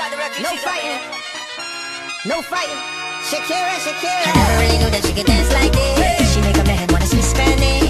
No fighting. No fighting. Shakira, Shakira. I never really knew that she could dance like